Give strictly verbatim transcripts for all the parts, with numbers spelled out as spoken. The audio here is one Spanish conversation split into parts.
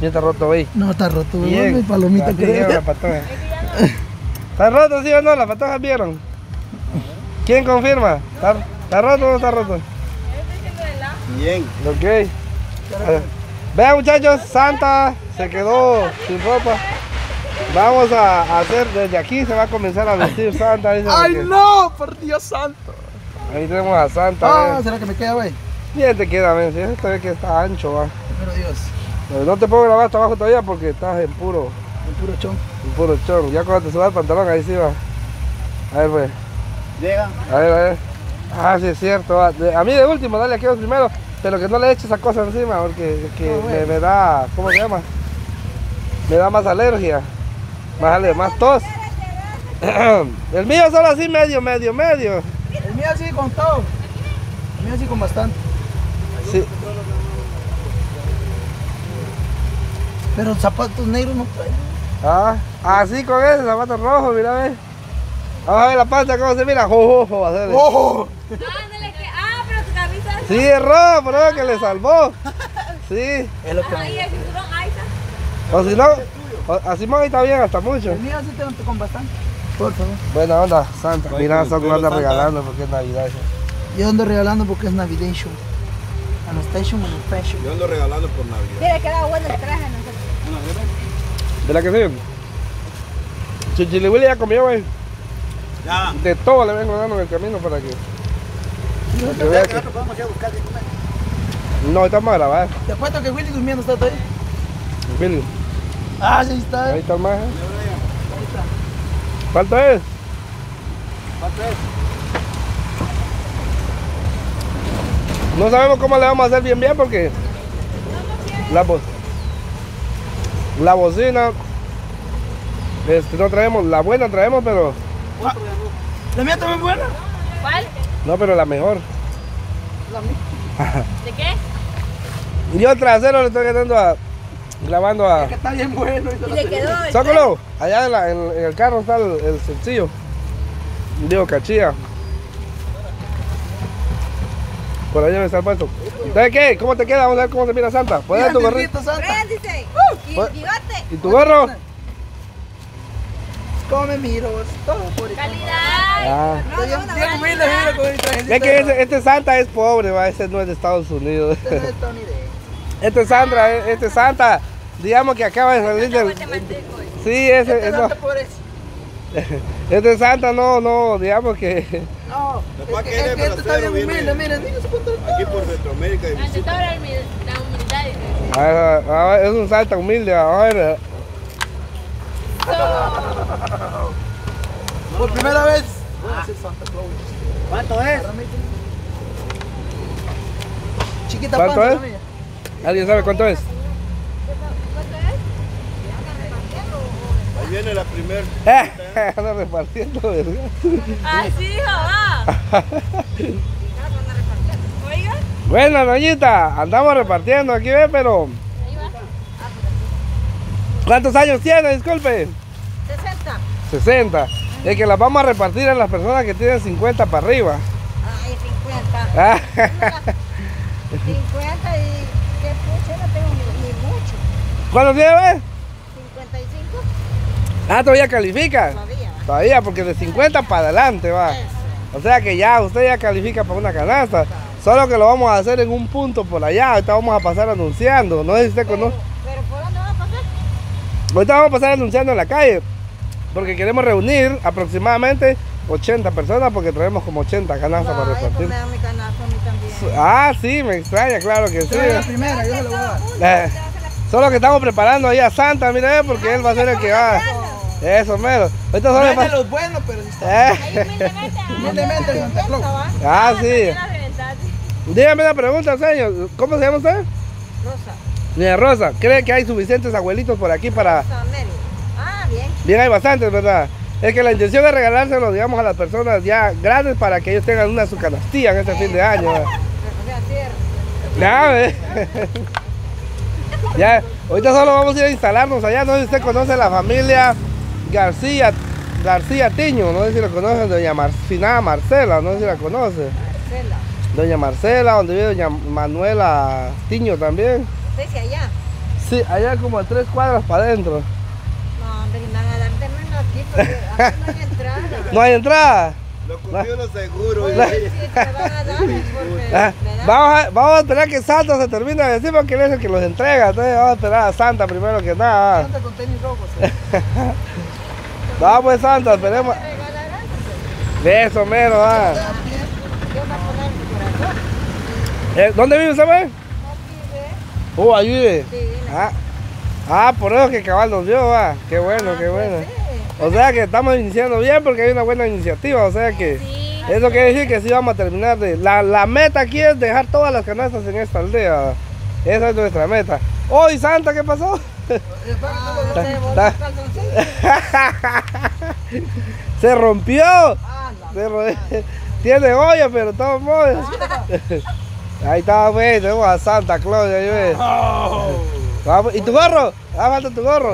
Ya está roto, güey. No, está roto, Bien. mi palomita. Creo. La patoja. ¿Está roto, sí o no? Las patojas vieron. ¿Quién confirma? ¿Está, está roto o no está roto? Bien. Ok. Vean, muchachos, Santa se quedó sin ropa. Vamos a hacer, desde aquí se va a comenzar a vestir Santa. Dice, ¡Ay, porque... no! ¡Por Dios santo! Ahí tenemos a Santa. Ah, ¿ves? ¿será que me queda, güey? Bien te queda, ven. Si esto ve que está ancho, va. Pero Dios, Pero no te puedo grabar hasta abajo todavía porque estás en puro, el puro chon. en puro chorro. Ya cuando te subas el pantalón, ahí sí va. A ver, pues. Llega. A ver, a ver. Ah, sí es cierto. Va. De- a mí de último, dale aquí primero. Pero que no le eches esa cosa encima porque que No, güey. me, me da, ¿cómo se llama? Me da más alergia. Más, ale- más tos. El mío solo así medio, medio, medio. El mío sí con todo. El mío sí con bastante. Sí. Pero zapatos negros no trae. Ah, así con ese zapato rojo, mira, ve. Vamos a ver la panza cómo se mira. Jo, jo, jo, hacerle. ¡Ojo! Ándale, que. Ah, pero tu camisa. Sí, es rojo, pero es que le salvó. Sí. Es lo que Ahí me el cinturón, ahí está. O si no, o- así más está bien, hasta mucho. El mío sí tengo con bastante. Por favor. Buena onda, Santa. Vaya Mira, con el Santa pelo, anda Santa. regalando porque es Navidad. eso. Yo ando regalando porque es Navidation. Anastation and Fashion. Yo ando regalando por Navidad. Mira, queda bueno el traje. ¿No? ¿De la que sí? Chichili Willy ya comió, güey. Ya. De todo le vengo dando en el camino para que. para que vea que- Vamos a buscar de comer. No, estamos a grabar. Te apuesto que Willy durmiendo está ahí. Willy, Ah, sí está. ahí Ahí está el maje. está. ¿Cuánto es? ¿Cuánto es? No sabemos cómo le vamos a hacer bien bien porque la, bo- la bocina este, no traemos, la buena traemos, pero La mía también es buena. ¿Cuál? no, pero la mejor. La mía. ¿De qué? Y yo trasero le estoy quedando a grabando a Que está bien bueno. Y le quedó el Zócalo, allá en, la- en- en el carro está el, el sencillo. Digo, cachilla. Por allá me está el puesto. ¿Sabes qué? ¿Cómo te queda? Vamos a ver cómo te mira Santa. ¿Puedes dar tu gorrito? Santa. tren, dice. Y Pues- el bigote. ¿Y tu gorro? ¿Cómo me miro? Todo por el Calidad. Ah. No, no, no, Bien humilde, mira con el trajecito. Es que este, este Santa es pobre, va, ese no es de Estados Unidos. Este no es estadounidense. Este Sandra, eh, este Santa, digamos que acaba de salir del. Sí, ese, Este no, Santa pobreza. este Santa no, no, digamos que. No, Después es que que, es eres que este está bien bracero, humilde, viene. miren, miren su pantalón. Aquí por Centroamérica y Ante visita. todo la humildad, la humildad, dice. Ah, ah, es un Santa humilde, a ver. Por primera vez. Voy a hacer Santa Claus. ¿Cuánto es? Chiquita ¿Cuánto panza, es? la mía. ¿Alguien sabe cuánto es? Ahí viene la primera. Eh, anda repartiendo, ¿verdad? Así dijo, va. Oiga. Bueno, doñita, andamos repartiendo aquí, ve, pero. Ahí va. ¿Cuántos años tiene? Disculpe. sesenta. sesenta. Es que las vamos a repartir a las personas que tienen cincuenta para arriba. Ay, cincuenta. Ah, cincuenta y. ¿Qué pucha? No tengo ni, ni mucho. ¿Cuántos tiene, ve? cincuenta y cinco. Ah, todavía califica. Todavía. Todavía, porque de cincuenta para adelante va. O sea que ya, usted ya califica para una canasta. Solo que lo vamos a hacer en un punto por allá. Ahorita vamos a pasar anunciando. No sé si usted conoce. Pero ¿por dónde va a pasar? Ahorita vamos a pasar anunciando en la calle. Porque queremos reunir aproximadamente ochenta personas. Porque traemos como ochenta canastas para Ay, repartir. pues me da mi canasto a mí también. Ah, sí, me extraña, claro que sí. Esta es la primera, yo se la voy a dar. Eh, Solo que estamos preparando ahí a Santa, mire, porque él va a ser el que va. Eso, mero. Ahorita solo No le es de falta- los buenos, pero sí está. Eh, Ahí humildemente. Humildemente, Santa Claus. Ah, sí. Dígame una pregunta, señor. ¿Cómo se llama usted? Rosa. Doña Rosa, ¿cree que hay suficientes abuelitos por aquí para...? Rosa Mary. Ah, bien. Bien, hay bastantes, ¿verdad? Es que la intención es regalárselo, digamos, a las personas ya grandes para que ellos tengan una su canastilla en este fin de año. ¿verdad? O sea, cierto. Ya, ¿eh? Ya, ahorita solo vamos a ir a instalarnos allá. No sé si usted conoce la familia García, García Tiño, no sé si la conocen, doña Mar, finada Marcela, no sé si la conoce. Marcela. Doña Marcela, donde vive doña Manuela Tiño también. No sé si allá. Sí, allá como a tres cuadras para adentro. No, hombre, me van a dar de menos aquí porque aquí no hay entrada. ¿No hay entrada? Lo comió lo seguro. Sí, ¿eh? sí, te van a dar porque Ah, me dan- vamos, a, vamos a esperar que Santa se termine de decir porque él es el que los entrega. Entonces vamos a esperar a Santa primero que nada. Anda con tenis rojos. ¿eh? Vamos pues Santa, esperemos. ¿Me regalarán? De eso mero, va. Yo voy a poner mi corazón. Eh, ¿Dónde vive usted, pues? Aquí ve. Oh, ahí vive. Sí, la- Ah, ah, por eso que cabal nos dio, va. Qué bueno, Ah, qué bueno. pues sí. O sea que estamos iniciando bien porque hay una buena iniciativa. O sea que Sí. eso quiere decir que sí vamos a terminar de. La, la meta aquí es dejar todas las canastas en esta aldea. ¿va? Esa es nuestra meta. Oh, ¿y Santa qué pasó? Ah, Ta- se voló ta- el calzoncillo. Se rompió. Ah, la- Se ro- Tiene olla, pero de todos modos. Ahí está, pues, tenemos a Santa Claus, ahí ves. Vamos, ¿y tu gorro? Ah, falta tu gorro.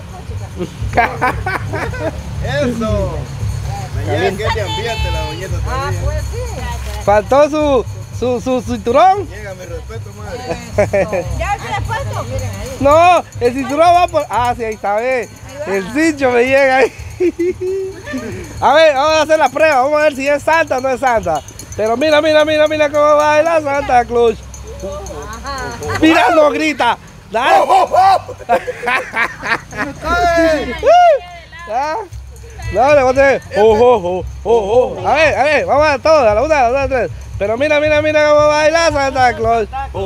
Eso. Me llega que es de ambiente la doñeta Ah, también. pues sí. Faltó su, su, su cinturón. Llega, mi respeto, madre. ¿Ya se le puesto? Miren ahí. No, el cinturón va por. Ah, sí, ahí está, ve. El cincho me llega ahí. A ver, vamos a hacer la prueba. Vamos a ver si es Santa o no es Santa. Pero mira, mira, mira, mira cómo baila Santa Claus. Ajá. Mira, no grita. Dale. Ah, no, le voy a hacer. Oh, oh, oh, oh, oh. A ver, a ver, vamos a todos, a la una, a la dos, a la tres. Pero mira, mira, mira cómo baila Santa Claus.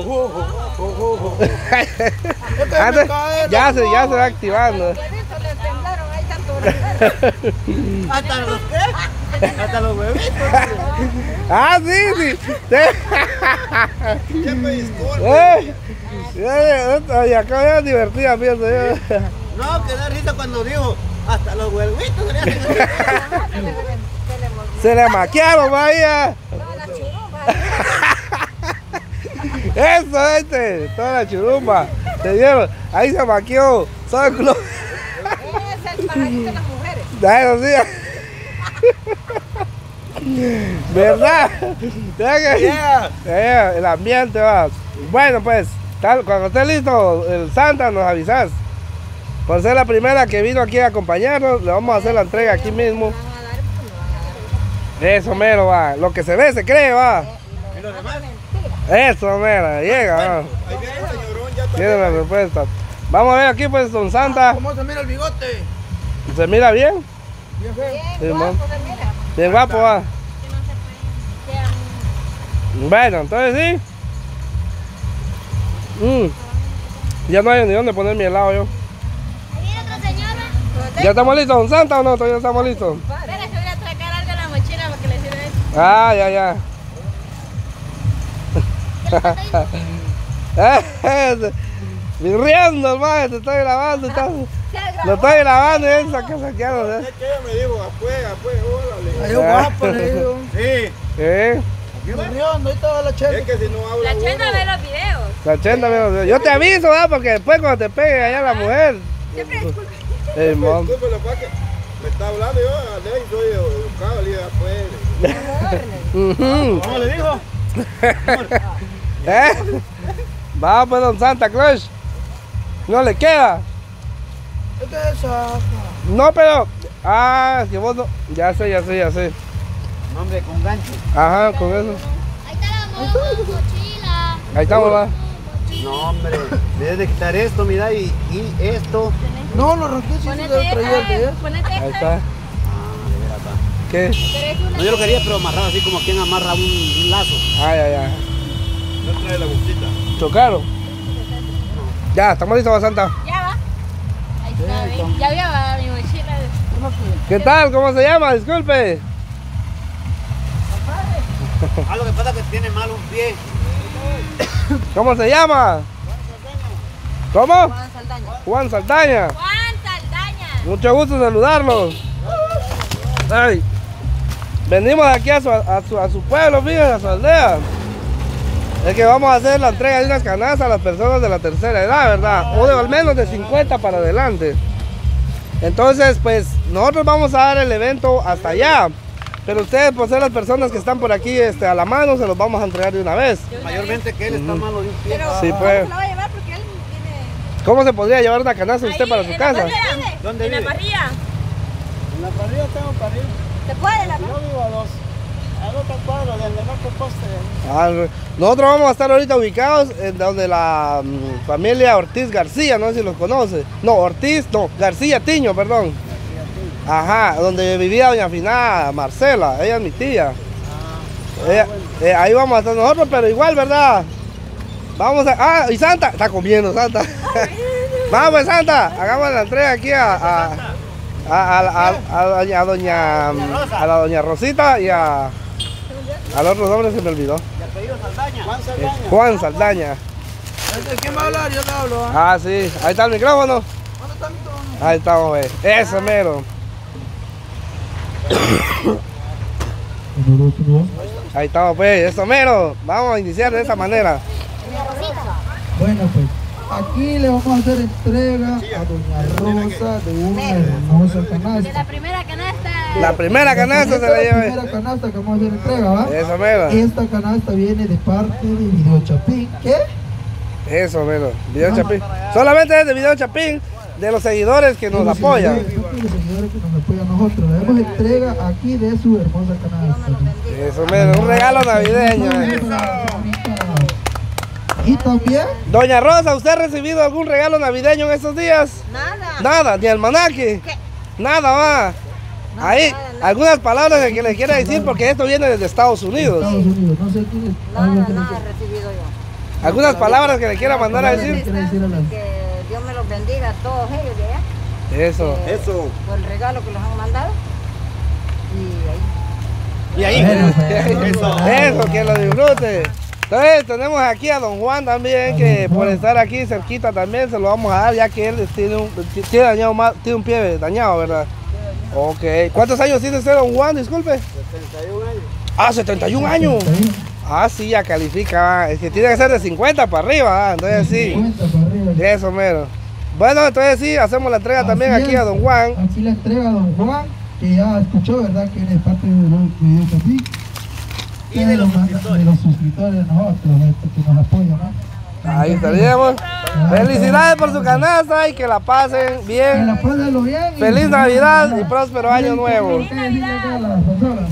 Antes, ya se, ya se va activando. Los huevitos le temblaron ahí tanto. ¿Hasta los qué? Hasta los huevitos. Ah, sí, sí. Sí. ¿Qué me disculpe? Eh, eh, eh, Y acá es divertida, pienso yo. No, que da risa cuando dijo hasta los huevitos. Se le volvió Se le maquiaron, vaya. toda la churumba. Eso, este, toda la churumba. Se dieron, ahí se maquió. Son club. Es el pajarito de las mujeres. Eso sí. ¿Verdad? ¿Verdad que? Eh, el ambiente va. Bueno, pues, tal, cuando esté listo el Santa, nos avisas. Por ser la primera que vino aquí a acompañarnos, le vamos a hacer la entrega aquí mismo. Van a dar, pues, no van a dar. Eso, mero, va. Lo que se ve, se cree, va. Y los demás mentira. Eso, mero, llega, va. Ahí viene el señorón ya Tiene la también. respuesta. Vamos a ver aquí, pues, don Santa. ¿Cómo se mira el bigote? ¿Se mira bien? Bien feo. Sí, Bien, man. guapo, se mira. Bien guapo, va. Que no se pueden. Que, Bueno, entonces sí. Mm. Ya no hay ni dónde poner mi helado yo. Ahí viene otra señora. ¿Ya estamos listos, don Santa, o no? Todavía estamos listos. Venga, que voy a sacar algo en la mochila para que le sirva eso. Ah, ya, ya. Eh, Riendo, hermano, te estoy grabando. Está, lo estoy grabando y él saca saqueando. ¿eh? Es que ella me dijo, afuera, afuera, órale. Ahí guapo, le digo. Sí. ¿Eh? Riendo, ahí estaba la Es chela. que si no habla La chenda uno, ve los videos. La chenda, mira, yo te aviso, ¿verdad? Porque después cuando te pegue allá la mujer. Siempre disculpe. Eh, mom. disculpe, lo que pasa es que me está hablando yo, de ahí soy educado, le digo, afuera. Ujú. ¿Cómo le dijo? ¿Eh? Vamos pues, don Santa Claus. No le queda. Es que esa. No, pero. Ah, que vos no. Ya sé, ya sé, ya sé. Hombre, con gancho. Ajá, con eso. Ahí está la mo- mochila. Ahí estamos, va. No, hombre, debes de quitar esto, mira, y, y esto. No, lo rompí si se Ponete lo traía el de esta. él. Ponete Ahí esta. está. ¿Qué? No, yo lo quería, pero amarrado así como quien amarra un, un lazo. Ah, ya, ya. No trae la bolsita. Chocaron. Ya, estamos listos, va, Santa. Ya va. Ahí está, ve. Ya había va mi mochila. ¿Qué tal? ¿Cómo se llama? Disculpe. Ah, lo que pasa es que tiene mal un pie. ¿Cómo se llama? ¿Cómo? Juan Saldaña. Juan Saldaña. Juan Saldaña. Mucho gusto saludarlos. Ay, venimos aquí a su, a su, a su pueblo, fíjense, a su aldea. Es que vamos a hacer la entrega de unas canastas a las personas de la tercera edad, ¿verdad? O de al menos de cincuenta para adelante. Entonces, pues, nosotros vamos a dar el evento hasta allá. Pero ustedes, por ser las personas que están por aquí este, a la mano, se los vamos a entregar de una vez. Mayormente que él está malo de un pie. Pero Sí, ¿cómo pues. se lo va a llevar? Porque él tiene... ¿Cómo se podría llevar una canasta usted para su casa? ¿Dónde ¿En la vive? parrilla? En la parrilla tengo parrilla. ¿Se puede la Yo vivo a dos. A dos cuadros del otro poste. Ah, nosotros vamos a estar ahorita ubicados en donde la mm, familia Ortiz García, no sé si los conoce. No, Ortiz, no, García Tiño, perdón. Ajá, donde vivía doña Finada Marcela, ella es mi tía. Ella- eh, ahí vamos a estar nosotros, pero igual, ¿verdad? Vamos a... Ah, y Santa, está comiendo Santa. Vamos pues Santa, hagamos la entrega aquí a... a A, a, a, a doña, a doña a la doña Rosita y a al otro nombre se me olvidó. ¿De apellido Saldaña? Juan Eh, Saldaña. Juan Saldaña. ¿Quién va a hablar? Yo le hablo. ¿ah? Ah, sí, ahí está el micrófono. ¿Dónde está mi tono? Ahí estamos, ve. Eso mero. Ahí estamos, pues, eso mero. Vamos a iniciar de esa manera. Bueno, pues aquí le vamos a hacer entrega a doña Rosa de una hermosa De canasta. la primera canasta. La primera canasta se la La lleva. primera canasta que vamos a hacer entrega, ¿va? Eso mero. Esta canasta viene de parte de Video Chapín. ¿Qué? Eso mero. Video Chapín. Solamente es de Video Chapín, de los seguidores que nos De los apoyan. seguidores, de los seguidores que nos apoyan a nosotros. Le damos entrega aquí de su hermosa canasta. Eso mero, un regalo navideño. eh. Y también, Doña Rosa, ¿usted ha recibido algún regalo navideño en estos días? Nada. Nada, ni almanaque. ¿Qué? Nada va. Ahí, nada, nada. algunas palabras que les quiera decir porque esto viene desde Estados Unidos. Estados Unidos, no sé quién es. algo Nada, que le nada quiera- he recibido yo. Algunas palabras que le quiera mandar a decir. quiere decir a la- Que Dios me los bendiga a todos ellos de allá. Eso. que- Eso. Por el regalo que los han mandado. Y ahí. Y ahí. Bueno, Eso, eso, que lo disfrute. Entonces tenemos aquí a don Juan también, que por estar aquí cerquita también se lo vamos a dar, ya que él tiene un, tiene dañado más, tiene un pie dañado, ¿verdad? Ok. ¿Cuántos años tiene usted, don Juan? Disculpe. setenta y un años. Ah, setenta y un años. Ah, sí, ya califica. ah. Es que tiene que ser de cincuenta para arriba, ah, entonces sí. cincuenta para arriba. Eso mero. Bueno, entonces sí, hacemos la entrega también Así aquí es. a don Juan. Aquí la entrega a don Juan, que ya escuchó, ¿verdad? Que él es parte de Video Chapín. Y de los suscriptores. De los suscriptores de nosotros, este, que nos apoyan, ¿no? Ahí estaríamos. Felicidades por su canasta y que la pasen Que bien. la pásenlo bien. y- Feliz Navidad y próspero año nuevo. ¿Qué decirle acá a las personas?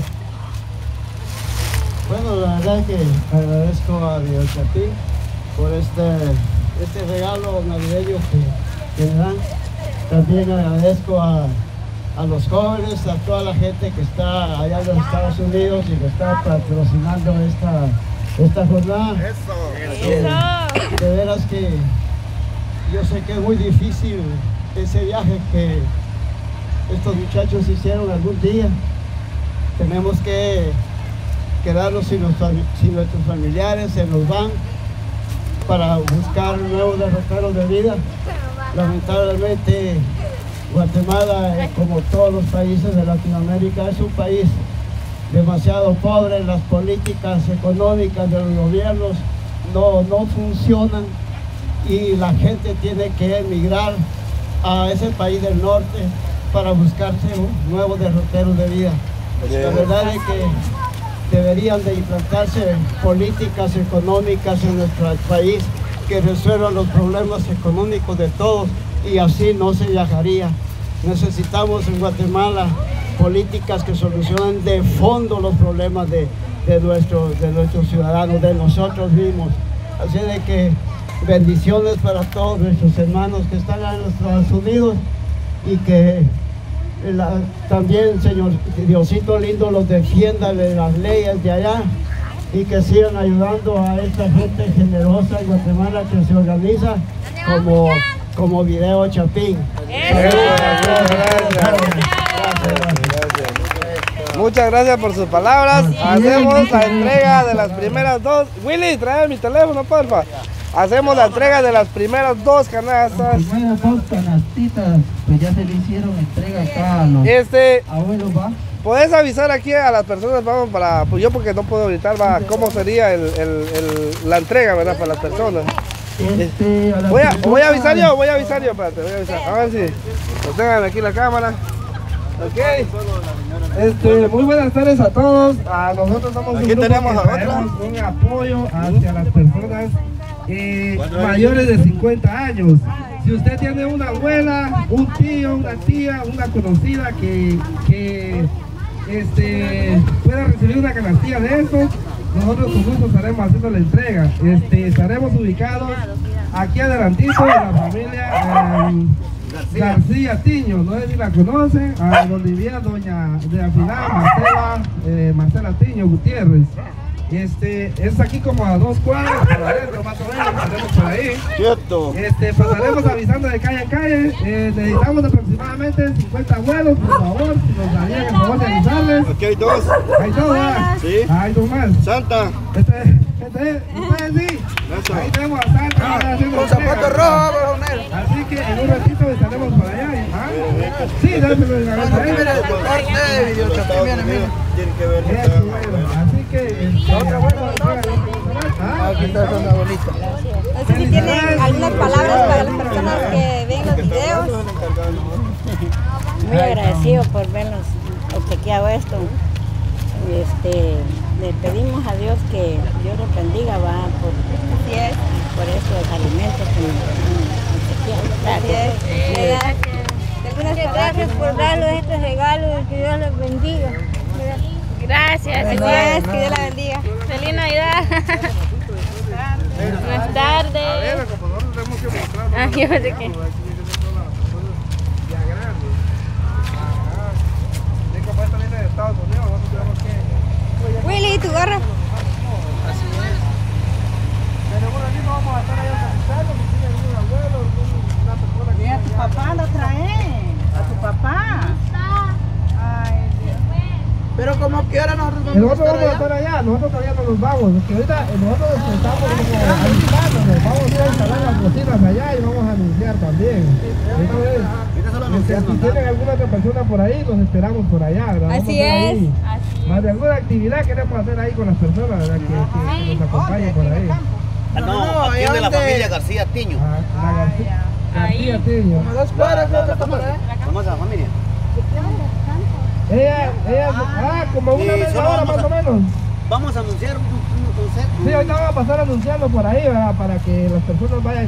Bueno, la verdad que agradezco a Dios Chapín por este, este regalo navideño que, que me dan. También agradezco a, a los jóvenes, a toda la gente que está allá en los Estados Unidos y que está patrocinando esta, esta jornada. Eh, de veras que yo sé que es muy difícil ese viaje que estos muchachos hicieron algún día. Tenemos que quedarnos sin, los fami- sin nuestros familiares, se nos van para buscar nuevos derroteros de vida. Lamentablemente Guatemala, eh, como todos los países de Latinoamérica, es un país demasiado pobre. Las políticas económicas de los gobiernos no, no funcionan y la gente tiene que emigrar a ese país del norte para buscarse un nuevo derrotero de vida. La verdad es que deberían de implantarse políticas económicas en nuestro país que resuelvan los problemas económicos de todos y así no se viajaría. Necesitamos en Guatemala políticas que solucionen de fondo los problemas de, de, nuestro, de nuestros ciudadanos, de nosotros mismos. Así de que bendiciones para todos nuestros hermanos que están en los Estados Unidos y que la- también, Señor Diosito lindo, los defienda de las leyes de allá y que sigan ayudando a esta gente generosa en Guatemala que se organiza como, como Video Chapín. Muchas gracias por sus palabras. Hacemos la entrega de las primeras dos. Willy, trae mi teléfono, porfa. Hacemos la entrega de las primeras dos canastas. Las primeras dos canastitas, pues ya se le hicieron entrega acá a los Este, abuelos, ¿va? ¿puedes avisar aquí a las personas, vamos, para, pues yo porque no puedo gritar, va, cómo sería el, el- el- la entrega, verdad, para las personas? Este, a las Voy a, personas- voy a avisar yo, voy a avisar yo, espérate, voy a avisar. A ver si, pues tengan aquí la cámara. Ok. Este, muy buenas tardes a todos. A nosotros somos Aquí un grupo tenemos que a otra. traemos un apoyo hacia las personas eh, mayores de cincuenta años. Si usted tiene una abuela, un tío, una tía, una conocida que, que este, pueda recibir una canastilla de estos, nosotros con gusto estaremos haciendo la entrega. Este, estaremos ubicados aquí adelantito de la familia eh, García Tiño, no sé si la conocen, a donde vivía doña de Afilar, Marcela, eh, Marcela Tiño Gutiérrez. Este, es aquí como a dos cuadras por adentro, más o menos, pasaremos por ahí. Cierto. Este, pasaremos avisando de calle en calle. Eh, necesitamos aproximadamente cincuenta vuelos, por favor, si nos darían el favor de avisarles. Aquí hay dos. Hay dos, ¿verdad? Sí. Hay dos más. Santa. Este, este, ustedes sí. Eso. Ahí tenemos a Santa. haciendo Con entrega. zapatos rojos, coronel. Así que en un ratito estaremos por allá. ¿Ah? Sí, dáselo en la Bueno, aquí mire, el corte de videochapín, mire, mire. Tiene que ver. Eso, bueno. Así que este, otra vuelta. ¿Ah? Aquí está esa abuelita. No sé si tienen algunas palabras para las personas que ven los videos. Muy agradecido por vernos obsequiado esto. Este, le pedimos a Dios que Dios los bendiga va por, por estos alimentos que nos han obsequiado. Así es. Le da- algunas Gracias por darnos estos regalos y que Dios los bendiga. Gracias. Así es, que Dios la bendiga. Feliz Navidad. Buenas tardes. Como nosotros tenemos que mostrar. Ah, yo pensé que- Ya grande. Ajá. Sí, como esta viene de Estados Unidos, nosotros tenemos que. Willy, ¿tu gorra? Pero bueno, aquí no vamos a estar allá organizando, si tiene algún abuelo, una persona que. Y a tu papá lo traen, a tu papá. Ay, Dios. Pero como quiera nosotros vamos a Nosotros estar vamos a allá. estar allá, nosotros todavía no nos vamos, porque ahorita nosotros estamos como alistándonos, vamos a ir a instalar las cocinas allá y vamos a anunciar también. Entonces, este, si tienen alguna otra persona por ahí, los esperamos por allá, ¿verdad? Vamos Así a estar es. ahí. Más de alguna actividad queremos hacer ahí con las personas, ¿verdad? Que, que- que nos acompañen por ahí. Ah, no, aquí es de la familia García Tiño. Ah, la García, García Tiño. Como dos cuadras, creo que está por allá. ¿Cómo es la familia? Ella, ella, ah, como una Sí, media solo hora vamos más a- o menos. Vamos a anunciar un, un concepto. Sí, ahorita vamos a pasar anunciando por ahí, ¿verdad? Para que las personas vayan.